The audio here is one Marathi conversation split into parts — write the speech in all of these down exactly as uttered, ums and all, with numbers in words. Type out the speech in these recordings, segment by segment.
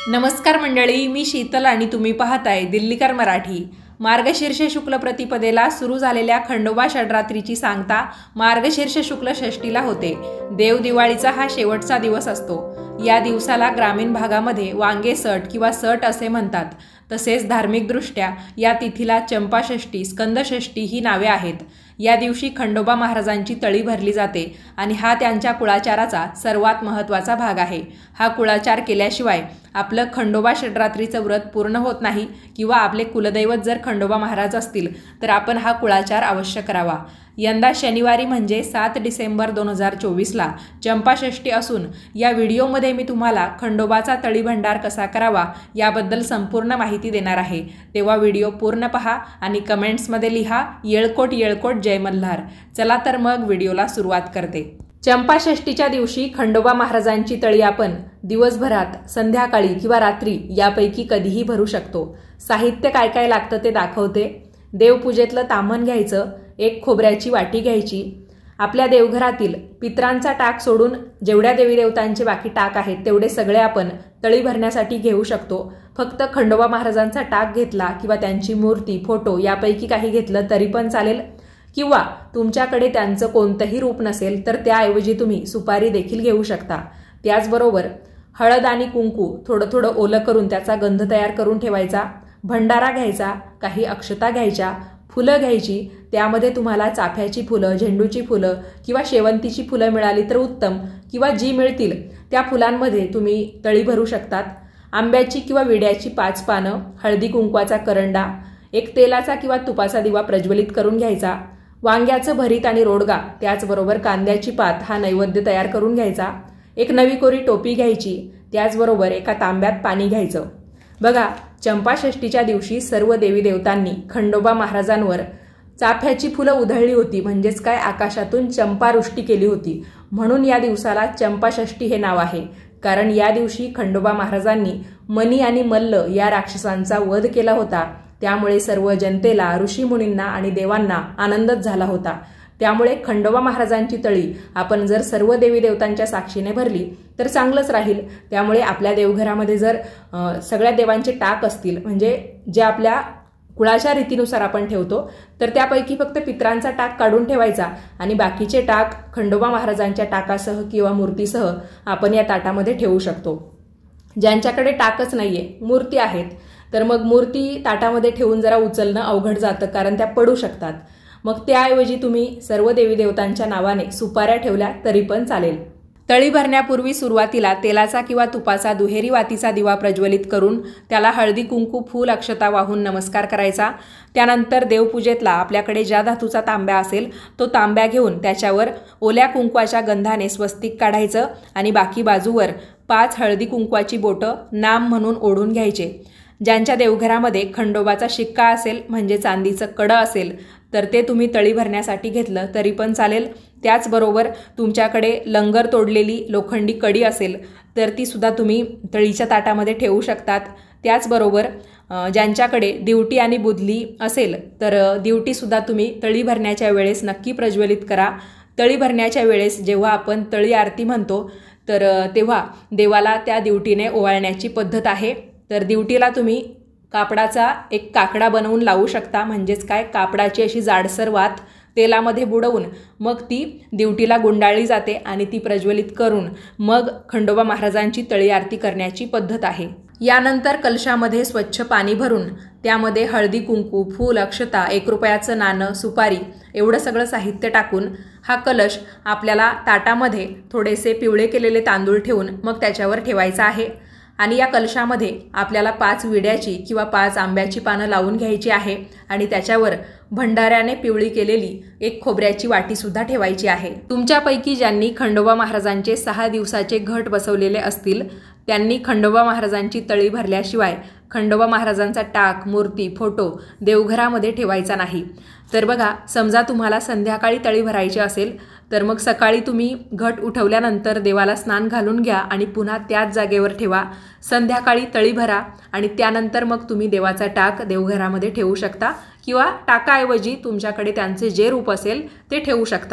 नमस्कार मंडळी, मी शीतल आणि तुम्ही पाहताय दिल्लीकर मराठी। मार्गशीर्ष शुक्ल प्रतिपदेला सुरू झालेल्या खंडोबा षडरात्रीची सांगता मार्गशीर्ष शुक्ल षष्टीला होते। देव दिवाळीचा हा शेवटचा दिवस असतो। या दिवसाला ग्रामीण भागामध्ये वांगे सट किंवा सट असे म्हणतात। तसेच धार्मिक दृष्ट्या या तिथीला चंपा षष्टी, स्कंद षष्टी ही नावे आहेत। या दिवशी खंडोबा महाराजांची तळी भरली जाते आणि हा त्यांच्या कुळाचाराचा सर्वात महत्त्वाचा भाग आहे। हा कुळाचार केल्याशिवाय आपलं खंडोबा षडरात्रीचं व्रत पूर्ण होत नाही किंवा आपले कुलदैवत जर खंडोबा महाराज असतील तर आपण हा कुळाचार अवश्य करावा। यंदा शनिवारी म्हणजे सात डिसेंबर दोन हजार चोवीसला चंपा षष्टी असून या व्हिडिओमध्ये मी तुम्हाला खंडोबाचा तळी भंडार कसा करावा याबद्दल संपूर्ण माहिती देणार आहे। तेव्हा व्हिडिओ पूर्ण पहा आणि कमेंट्समध्ये लिहा येळकोट येळकोट जय मल्हार। चला तर मग व्हिडिओला सुरुवात करते। चंपा षष्टीच्या दिवशी खंडोबा महाराजांची तळी आपण दिवसभरात, संध्याकाळी किंवा रात्री यापैकी कधीही भरू शकतो। साहित्य काय काय लागतं ते दाखवते। देवपूजेतलं ताम्हण घ्यायचं, एक खोबऱ्याची वाटी घ्यायची। आपल्या देवघरातील पितरांचा टाक सोडून जेवढ्या देवी देवतांचे बाकी टाक आहेत तेवढे सगळे आपण तळी भरण्यासाठी घेऊ शकतो। फक्त खंडोबा महाराजांचा टाक घेतला किंवा त्यांची मूर्ती, फोटो यापैकी काही घेतलं तरी पण चालेल, किंवा तुमच्याकडे त्यांचं कोणतंही रूप नसेल तर त्याऐवजी तुम्ही सुपारी देखील घेऊ शकता। त्याचबरोबर हळद आणि कुंकू थोडं थोडं ओलं करून त्याचा गंध तयार करून ठेवायचा। भंडारा घ्यायचा, काही अक्षता घ्यायच्या, फुलं घ्यायची। त्यामध्ये तुम्हाला चाफ्याची फुलं, झेंडूची फुलं किंवा शेवंतीची फुलं मिळाली तर उत्तम, किंवा जी मिळतील त्या फुलांमध्ये तुम्ही तळी भरू शकतात। आंब्याची किंवा विड्याची पाच पानं, हळदी कुंकवाचा करंडा, एक तेलाचा किंवा तुपाचा दिवा प्रज्वलित करून घ्यायचा। वांग्याचं भरीत आणि रोडगा, त्याचबरोबर कांद्याची पात हा नैवेद्य तयार करून घ्यायचा। एक नवी कोरी टोपी घ्यायची, त्याचबरोबर एका तांब्यात पाणी घ्यायचं। बघा, चंपा षष्टीच्या दिवशी सर्व देवी देवतांनी खंडोबा महाराजांवर चाफ्याची फुलं उधळली होती, म्हणजेच काय आकाशातून चंपावृष्टी केली होती, म्हणून या दिवसाला चंपा षष्टी हे नाव आहे। कारण या दिवशी खंडोबा महाराजांनी मनी आणि मल्ल या राक्षसांचा वध केला होता। त्यामुळे सर्व जनतेला, ऋषीमुनींना आणि देवांना आनंदच झाला होता। त्यामुळे खंडोबा महाराजांची तळी आपण जर सर्व देवी देवतांच्या साक्षीने भरली तर चांगलंच राहील। त्यामुळे आपल्या देवघरामध्ये जर सगळ्या देवांचे टाक असतील, म्हणजे जे आपल्या कुळाच्या रीतीनुसार आपण ठेवतो, तर त्यापैकी फक्त पितरांचा टाक काढून ठेवायचा आणि बाकीचे टाक खंडोबा महाराजांच्या टाकासह किंवा मूर्तीसह आपण या ताटामध्ये ठेवू शकतो। ज्यांच्याकडे टाकच नाहीये, मूर्ती आहेत, तर मग मूर्ती ताटामध्ये ठेवून जरा उचलणं अवघड जातं, कारण त्या पडू शकतात। मग त्याऐवजी तुम्ही सर्व देवी देवतांच्या नावाने सुपाऱ्या ठेवल्या तरी पण चालेल। तळी भरण्यापूर्वी सुरुवातीला तेलाचा किंवा तुपाचा दुहेरी वातीचा दिवा प्रज्वलित करून त्याला हळदी कुंकू, फूल, अक्षता वाहून नमस्कार करायचा। त्यानंतर देवपूजेतला आपल्याकडे ज्या धातूचा तांब्या असेल तो तांब्या घेऊन त्याच्यावर ओल्या कुंकवाच्या गंधाने स्वस्तिक काढायचं आणि बाकी बाजूवर पाच हळदी कुंकवाची बोटं नाम म्हणून ओढून घ्यायचे। ज्यांच्या देवघरामध्ये खंडोबाचा शिक्का असेल, म्हणजे चांदीचं कडं असेल, तर ते तुम्ही तळी भरण्यासाठी घेतलं तरी पण चालेल। त्याचबरोबर तुमच्याकडे लंगर तोडलेली लोखंडी कडी असेल तर ती सुद्धा तुम्ही तळीच्या ताटामध्ये ठेवू शकतात। त्याचबरोबर ज्यांच्याकडे दिवटी आणि बुधली असेल तर दिवटीसुद्धा तुम्ही तळी भरण्याच्या वेळेस नक्की प्रज्वलित करा। तळी भरण्याच्या वेळेस जेव्हा आपण तळी आरती म्हणतो तर तेव्हा देवाला त्या दिवटीने ओवाळण्याची पद्धत आहे। तर दिवटीला तुम्ही कापडाचा एक काकडा बनवून लावू शकता, म्हणजेच काय, कापडाची अशी जाडसर वात तेलामध्ये बुडवून मग ती दिवटीला गुंडाळली जाते आणि ती प्रज्वलित करून मग खंडोबा महाराजांची तळी आरती करण्याची पद्धत आहे। यानंतर कलशामध्ये स्वच्छ पाणी भरून त्यामध्ये हळदी कुंकू, फूल, अक्षता, एक रुपयाचं नाणं, सुपारी एवढं सगळं साहित्य टाकून हा कलश आपल्याला ताटामध्ये थोडेसे पिवळे केलेले तांदूळ ठेवून मग त्याच्यावर ठेवायचा आहे। आणि या कलशामध्ये आपल्याला पाच विड्याची किंवा पाच आंब्याची पानं लावून घ्यायची आहे आणि त्याच्यावर भंडाऱ्याने पिवळी केलेली एक खोबऱ्याची वाटीसुद्धा ठेवायची आहे। तुमच्यापैकी ज्यांनी खंडोबा महाराजांचे सहा दिवसाचे घट बसवलेले असतील त्यांनी खंडोबा महाराजांची तळी भरल्याशिवाय खंडोबा महाराजांचा टाक, मूर्ती, फोटो देवघरामध्ये ठेवायचा नाही। तर बघा, समजा तुम्हाला संध्याकाळी तळी भरायची असेल तर मग सकाळी तुम्ही घट उठवल्यानंतर देवाला स्नान घालून घ्या आणि पुन्हा त्याच जागेवर ठेवा। संध्याकाळी तळी भरा आणि त्यानंतर मग तुम्ही देवाचा टाक देवघरामध्ये ठेवू शकता किंवा टाकाऐवजी तुमच्याकडे त्यांचे जे रूप असेल ते ठेवू शकतात।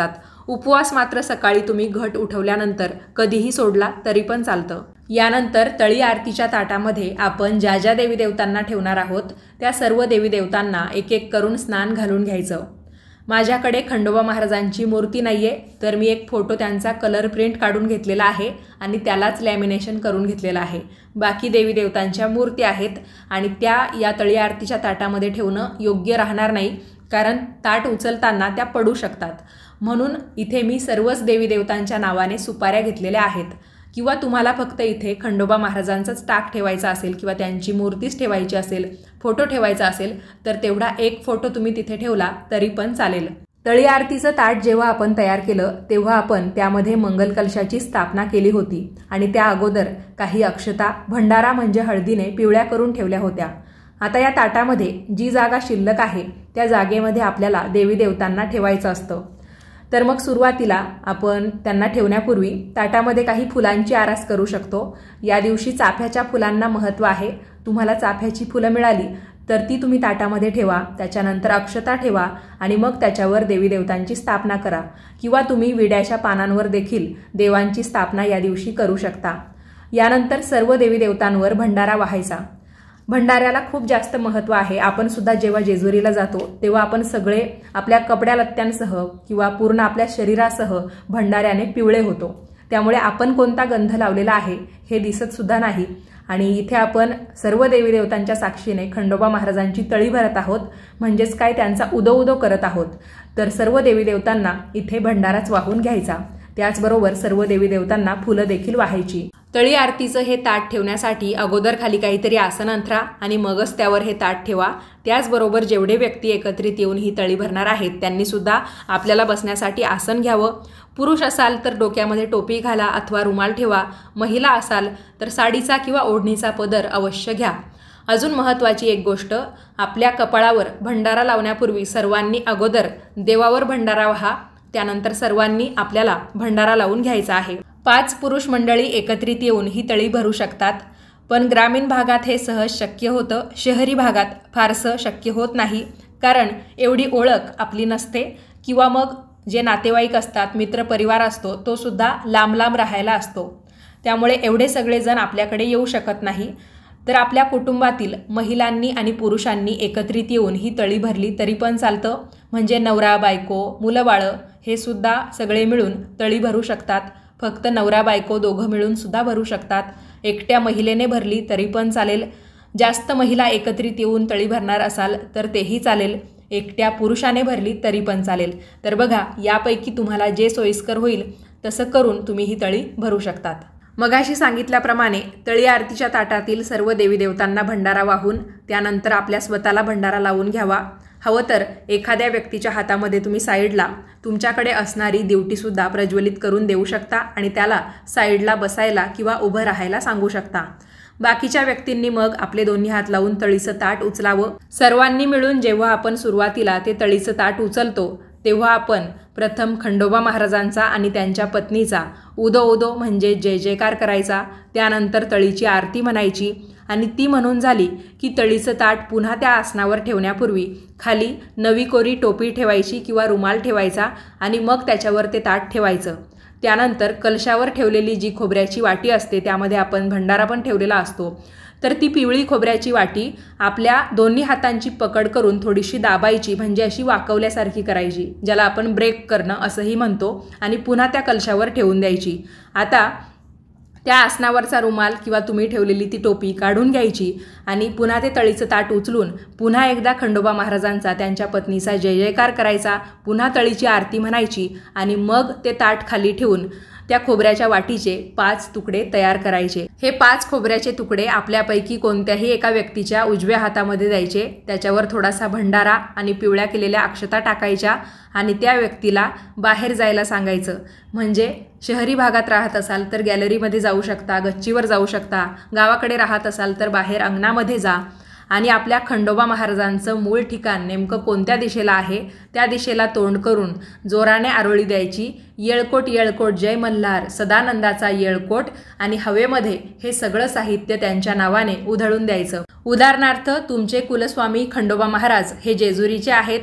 उपवास मात्र सकाळी तुम्ही घट उठवल्यानंतर कधीही सोडला तरी पण चालतं। यानंतर तळी आरतीच्या ताटामध्ये आपण ज्या ज्या देवी देवतांना ठेवणार आहोत त्या सर्व देवी देवतांना एक एक करून स्नान घालून घ्यायचं। माझ्याकडे खंडोबा महाराजांची मूर्ती नाही आहे, तर मी एक फोटो त्यांचा कलर प्रिंट काढून घेतलेला आहे आणि त्यालाच लॅमिनेशन करून घेतलेलं आहे। बाकी देवी देवतांच्या मूर्ती आहेत आणि त्या या तळी आरतीच्या ताटामध्ये ठेवणं योग्य राहणार नाही, कारण ताट उचलताना त्या पडू शकतात। म्हणून इथे मी सर्वच देवी देवतांच्या नावाने सुपाऱ्या घेतलेल्या आहेत। किंवा तुम्हाला फक्त इथे खंडोबा महाराजांचाच टाक ठेवायचा असेल किंवा त्यांची मूर्तीच ठेवायची असेल, फोटो ठेवायचा असेल, तर तेवढा एक फोटो तुम्ही तिथे ठेवला तरी पण चालेल। तळी आरतीचं ताट जेव्हा आपण तयार केलं तेव्हा आपण त्यामध्ये मंगल कलशाची स्थापना केली होती आणि त्या अगोदर काही अक्षता भंडारा म्हणजे हळदीने पिवळ्या करून ठेवल्या होत्या। आता या ताटामध्ये जी जागा शिल्लक आहे त्या जागेमध्ये आपल्याला देवी देवतांना ठेवायचं असतं। तर मग सुरुवातीला आपण त्यांना ठेवण्यापूर्वी ताटामध्ये काही फुलांची आरास करू शकतो। या दिवशी चाफ्याच्या फुलांना महत्त्व आहे। तुम्हाला चाफ्याची फुलं मिळाली तर ती तुम्ही ताटामध्ये ठेवा, त्याच्यानंतर अक्षता ठेवा आणि मग त्याच्यावर देवी देवतांची स्थापना करा। किंवा तुम्ही विड्याच्या पानांवर देखील देवांची स्थापना या दिवशी करू शकता। यानंतर सर्व देवी देवतांवर भंडारा वाहायचा। भंडाऱ्याला खूप जास्त महत्त्व आहे। आपण सुद्धा जेव्हा जेजुरीला जातो तेव्हा आपण सगळे आपल्या कपड्या लत्त्यांसह किंवा पूर्ण आपल्या शरीरासह भंडाऱ्याने पिवळे होतो, त्यामुळे आपण कोणता गंध लावलेला आहे हे दिसत सुद्धा नाही। आणि इथे आपण सर्व देवी देवतांच्या साक्षीने खंडोबा महाराजांची तळी भरत आहोत, म्हणजेच काय त्यांचा उदो उदो करत आहोत। तर सर्व देवी देवतांना इथे भंडाराच वाहून घ्यायचा, त्याचबरोबर सर्व देवी देवतांना फुलं देखील वाहायची। तळी आरतीचं हे ताट ठेवण्यासाठी अगोदर खाली काहीतरी आसन अंथरा आणि मगच त्यावर हे ताट ठेवा। त्याचबरोबर जेवढे व्यक्ती एकत्रित येऊन ही तळी भरणार आहेत त्यांनी सुद्धा आपल्याला बसण्यासाठी आसन घ्यावं। पुरुष असाल तर डोक्यामध्ये टोपी घाला अथवा रुमाल ठेवा, महिला असाल तर साडीचा किंवा ओढणीचा पदर अवश्य घ्या। अजून महत्त्वाची एक गोष्ट, आपल्या कपाळावर भंडारा लावण्यापूर्वी सर्वांनी अगोदर देवावर भंडारा वाहा, त्यानंतर सर्वांनी आपल्याला भंडारा लावून घ्यायचा आहे। पाच पुरुष मंडळी एकत्रित येऊन ही तळी भरू शकतात, पण ग्रामीण भागात हे सहज शक्य होतं, शहरी भागात फारसं शक्य होत नाही, कारण एवढी ओळख आपली नसते किंवा मग जे नातेवाईक असतात, मित्र परिवार असतो तो सुद्धा लांब लांब राहायला असतो, त्यामुळे एवढे सगळेजण आपल्याकडे येऊ शकत नाही। तर आपल्या कुटुंबातील महिलांनी आणि पुरुषांनी एकत्रित येऊन ही तळी भरली तरी पण चालतं, म्हणजे नवरा बायको मुलं बाळं हे सुद्धा सगळे मिळून तळी भरू शकतात। फक्त नवरा बायको दोघं मिळून सुद्धा भरू शकतात, एकट्या महिलेने भरली तरी पण चालेल। जास्त महिला एकत्रित येऊन तळी भरणार असाल तर तेही चालेल, एकट्या पुरुषाने भरली तरी पण चालेल। तर बघा, यापैकी तुम्हाला जे सोयीस्कर होईल तसं करून तुम्ही ही तळी भरू शकतात। मगाशी सांगितल्याप्रमाणे तळी आरतीच्या ताटातील सर्व देवी देवतांना भंडारा वाहून त्यानंतर आपल्या स्वतःला भंडारा लावून घ्यावा। हवं तर एखाद्या व्यक्तीच्या हातामध्ये तुम्ही साईडला तुमच्याकडे असणारी दिवटीसुद्धा प्रज्वलित करून देऊ शकता आणि त्याला साईडला बसायला किंवा उभं राहायला सांगू शकता। बाकीच्या व्यक्तींनी मग आपले दोन्ही हात लावून तळीचं ताट उचलावं। सर्वांनी मिळून जेव्हा आपण सुरुवातीला ते तळीचं ताट उचलतो तेव्हा आपण प्रथम खंडोबा महाराजांचा आणि त्यांच्या पत्नीचा उदो उदो म्हणजे जय जयकार करायचा, त्यानंतर तळीची आरती म्हणायची आणि ती म्हणून झाली की तळीचं ताट पुन्हा त्या आसनावर ठेवण्यापूर्वी खाली नवी कोरी टोपी ठेवायची किंवा रुमाल ठेवायचा आणि मग त्याच्यावर ते ताट ठेवायचं। त्यानंतर कलशावर ठेवलेली जी खोबऱ्याची वाटी असते त्यामध्ये आपण भंडारा पण ठेवलेला असतो, तर ती पिवळी खोबऱ्याची वाटी आपल्या दोन्ही हातांची पकड करून थोडीशी दाबायची, म्हणजे अशी वाकवल्यासारखी करायची, ज्याला आपण ब्रेक करणं असंही म्हणतो, आणि पुन्हा त्या कलशावर ठेवून द्यायची। आता त्या आसनावरचा रुमाल किंवा तुम्ही ठेवलेली ती टोपी काढून घ्यायची आणि पुन्हा ते तळीचं ताट उचलून पुन्हा एकदा खंडोबा महाराजांचा त्यांच्या पत्नीचा जय जयकार करायचा, पुन्हा तळीची आरती म्हणायची आणि मग ते ताट खाली ठेवून त्या खोबऱ्याच्या वाटीचे पाच तुकडे तयार करायचे। हे पाच खोबऱ्याचे तुकडे आपल्यापैकी कोणत्याही एका व्यक्तीच्या उजव्या हातामध्ये द्यायचे, त्याच्यावर थोडासा भंडारा आणि पिवळ्या केलेल्या अक्षता टाकायच्या आणि त्या व्यक्तीला बाहेर जायला सांगायचं। म्हणजे शहरी भागात राहत असाल तर गॅलरीमध्ये जाऊ शकता, गच्चीवर जाऊ शकता, गावाकडे राहत असाल तर बाहेर अंगणामध्ये जा आणि आपल्या खंडोबा महाराजांचं मूळ ठिकाण नेमकं कोणत्या दिशेला आहे त्या दिशेला तोंड करून जोराने आरोळी द्यायची, येळकोट येळकोट जय मल्हार सदानंदाचा येळकोट, आणि हवेमध्ये हे सगळं साहित्य त्यांच्या नावाने उधळून द्यायचं। उदाहरणार्थ तुमचे कुलस्वामी खंडोबा महाराज हे जेजुरीचे आहेत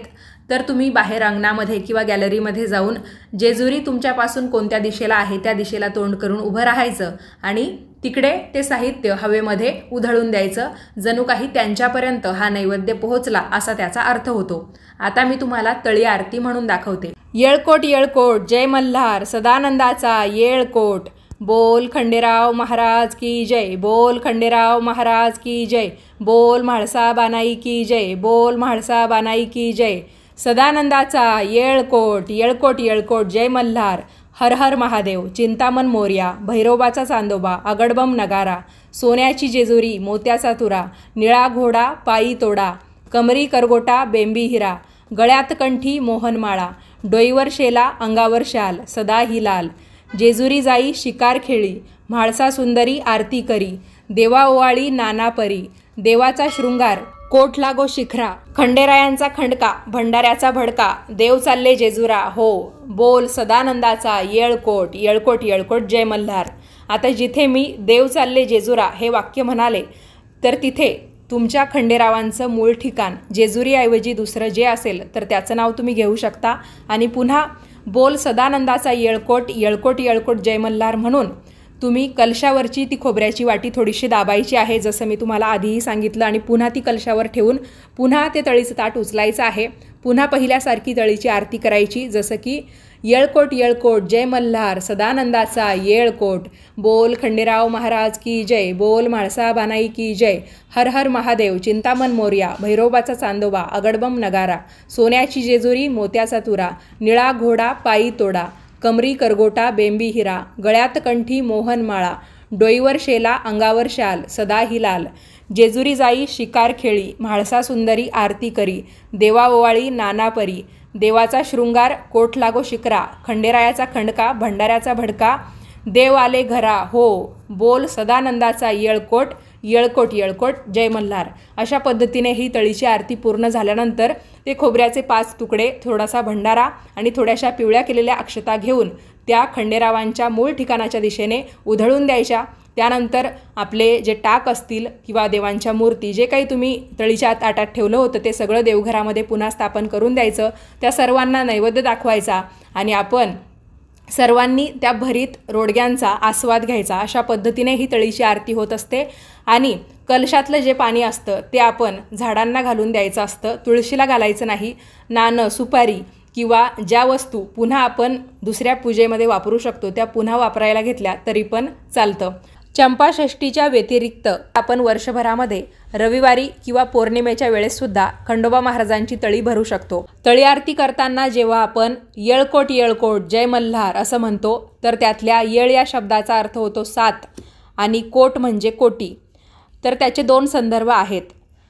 तर तुम्ही बाहेर अंगणामध्ये किंवा गॅलरीमध्ये जाऊन जेजुरी तुमच्यापासून कोणत्या दिशेला आहे त्या दिशेला तोंड करून उभं राहायचं आणि तिकडे ते साहित्य हवेमध्ये उधळून द्यायचं, जणू काही त्यांच्यापर्यंत हा नैवेद्य पोहोचला असा त्याचा अर्थ होतो। आता मी तुम्हाला तळी आरती म्हणून दाखवते। येळकोट येळकोट जय मल्हार, सदानंदाचा येळकोट, बोल खंडेराव महाराज की जय, बोल खंडेराव महाराज की जय, बोल म्हाळसा बानाई की जय, बोल म्हाळसा बानाई की जय, सदानंदाचा येळकोट, येळकोट येळकोट जय मल्हार, हर हर महादेव, चिंतामण मोरया, भैरोबाचा चांदोबा, अगडबम नगारा, सोन्याची जेजुरी मोत्याचा तुरा, निळा घोडा पायी तोडा, कमरी करगोटा बेंबी हिरा, गळ्यात कंठी मोहनमाळा, डोईवर शेला अंगावर शाल सदा ही लाल, जेजुरी जाई शिकार खेळी, म्हाळसा सुंदरी आरती करी, देवा ओवाळी नाना परी, देवाचा शृंगार कोट लागो शिखरा, खंडेरायांचा खंडका भंडाऱ्याचा भडका, देव चालले जेजुरा हो, बोल सदानंदाचा येळकोट, येळकोट येळकोट जय मल्हार। आता जिथे मी देव चालले जेजुरा हे वाक्य म्हणाले तर तिथे तुमच्या खंडेरावांचं मूळ ठिकाण जेजुरीऐवजी दुसरं जे असेल तर त्याचं नाव तुम्ही घेऊ शकता आणि पुन्हा बोल सदानंदाचा येळकोट, येळकोट येळकोट जय मल्हार म्हणून तुम्ही कलशावरची ती खोबऱ्याची वाटी थोडीशी दाबायची आहे, जसं मी तुम्हाला आधीही सांगितलं, आणि पुन्हा ती कलशावर ठेवून पुन्हा ते तळीचं ताट उचलायचं आहे। पुन्हा पहिल्यासारखी तळीची आरती करायची, जसं की येळकोट येळकोट जय मल्हार, सदानंदाचा येळकोट, बोल खंडेराव महाराज की जय, बोल म्हाळसा बानाई की जय, हर हर महादेव, चिंतामण मोरया, भैरोबाचा चांदोबा, अगडबम नगारा, सोन्याची जेजुरी मोत्याचा तुरा, निळा घोडा पायी तोडा, कमरी करगोटा बेंबी हिरा, गळ्यात कंठी मोहनमाळा, डोईवर शेला अंगावर शाल सदा ही लाल, जेजुरी जाई शिकार खेळी, म्हाळसा सुंदरी आरती करी, देवा ओवाळी नाना परी, देवाचा शृंगार कोट लागो शिखरा, खंडेरायाचा खंडका भंडाऱ्याचा भडका, देव आले घरा हो, बोल सदानंदाचा येळकोट, येळकोट येळकोट जय मल्हार। अशा पद्धतीने ही तळीची आरती पूर्ण झाल्यानंतर ते खोबऱ्याचे पाच तुकडे, थोडासा भंडारा आणि थोड्याशा पिवळ्या केलेल्या अक्षता घेऊन त्या खंडेरावांच्या मूळ ठिकाणाच्या दिशेने उधळून द्यायच्या। त्यानंतर आपले जे टाक असतील किंवा देवांच्या मूर्ती जे काही तुम्ही तळीच्या ताटात ठेवलं होतं ते सगळं देवघरामध्ये पुन्हा स्थापन करून द्यायचं, त्या सर्वांना नैवेद्य दाखवायचा आणि आपण सर्वांनी त्या भरीत रोडग्यांचा आस्वाद घ्यायचा। अशा पद्धतीने ही तळीची आरती होत असते आणि कलशातलं जे पाणी असतं ते आपण झाडांना घालून द्यायचं असतं, तुळशीला घालायचं नाही। नाणं सुपारी किंवा ज्या वस्तू पुन्हा आपण दुसऱ्या पूजेमध्ये वापरू शकतो त्या पुन्हा वापरायला घेतल्या तरी पण चालतं। चंपाषष्ठीच्या व्यतिरिक्त आपण वर्षभरामध्ये रविवारी किंवा पौर्णिमेच्या वेळेससुद्धा खंडोबा महाराजांची तळी भरू शकतो। तळी आरती करताना जेव्हा आपण येळकोट येळकोट जय मल्हार असं म्हणतो तर त्यातल्या येळ या शब्दाचा अर्थ होतो सात आणि कोट म्हणजे कोटी, तर त्याचे दोन संदर्भ आहेत।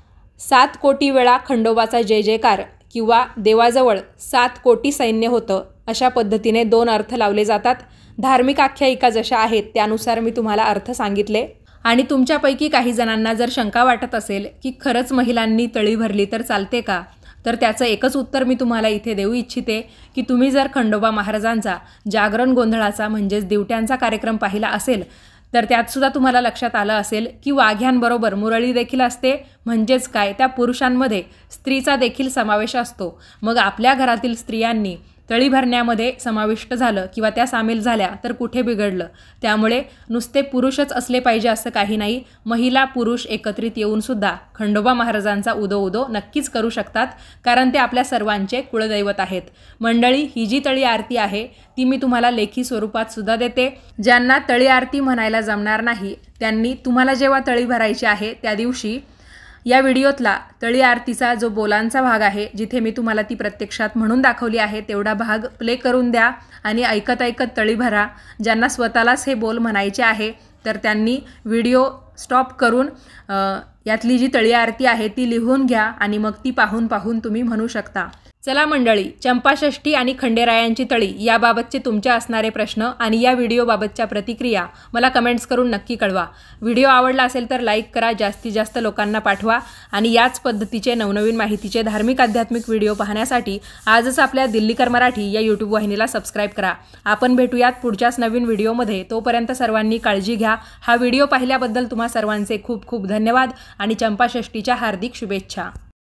सात कोटी वेळा खंडोबाचा जय जयकार किंवा देवाजवळ सात कोटी सैन्य होतं, अशा पद्धतीने दोन अर्थ लावले जातात। धार्मिक आख्यायिका जशा आहेत त्यानुसार मी तुम्हाला अर्थ सांगितले। आणि तुमच्यापैकी काही जणांना जर शंका वाटत असेल की खरंच महिलांनी तळी भरली तर चालते का, तर त्याचं एकच उत्तर मी तुम्हाला इथे देऊ इच्छिते की तुम्ही जर खंडोबा महाराजांचा जागरण गोंधळाचा म्हणजेच दिवट्यांचा कार्यक्रम पाहिला असेल तर त्यातसुद्धा तुम्हाला लक्षात आलं असेल की वाघ्यांबरोबर मुरळी देखील असते, म्हणजेच काय त्या पुरुषांमध्ये स्त्रीचा देखील समावेश असतो। मग आपल्या घरातील स्त्रियांनी तळी भरण्यामध्ये समाविष्ट झालं किंवा त्या सामील झाल्या तर कुठे बिघडलं। त्यामुळे नुसते पुरुषच असले पाहिजे असं काही नाही, महिला पुरुष एकत्रित येऊन सुद्धा खंडोबा महाराजांचा उदो उदो नक्कीच करू शकतात, कारण ते आपल्या सर्वांचे कुळदैवत आहेत। मंडळी, ही जी तळी आरती आहे ती मी तुम्हाला लेखी स्वरूपात सुद्धा देते। ज्यांना तळी आरती म्हणायला जमणार नाही त्यांनी तुम्हाला जेव्हा तळी भरायची आहे त्या दिवशी या व्हिडिओतला तळी आरतीचा जो बोलांचा भाग आहे, जिथे मी तुम्हाला ती प्रत्यक्षात म्हणून दाखवली आहे तेवढा भाग प्ले करून द्या आणि ऐकत ऐकत तळी भरा। ज्यांना स्वतःलाच हे बोल म्हणायचे आहे तर त्यांनी व्हिडिओ स्टॉप करून यातली जी तळी आरती आहे ती लिहून घ्या आणि मग ती पाहून पाहून तुम्ही म्हणू शकता। चला मंडळी, चंपाषष्ठी आणि खंडेरायांची तळी याबाबतचे तुमचे असणारे प्रश्न आणि या व्हिडिओबाबतच्या प्रतिक्रिया मला कमेंट्स करून नक्की कळवा। व्हिडिओ आवडला असेल तर लाईक करा, जास्तीत जास्त लोकांना पाठवा आणि याच पद्धतीचे नवनवीन माहितीचे धार्मिक आध्यात्मिक व्हिडिओ पाहण्यासाठी आजच आपल्या दिल्लीकर मराठी या यूट्यूब वाहिनीला सबस्क्राईब करा। आपण भेटूयात पुढच्याच नवीन व्हिडिओमध्ये, तोपर्यंत सर्वांनी काळजी घ्या। हा व्हिडिओ पाहिल्याबद्दल तुम्हा सर्वांचे खूप खूप धन्यवाद आणि चंपाषष्ठीच्या हार्दिक शुभेच्छा।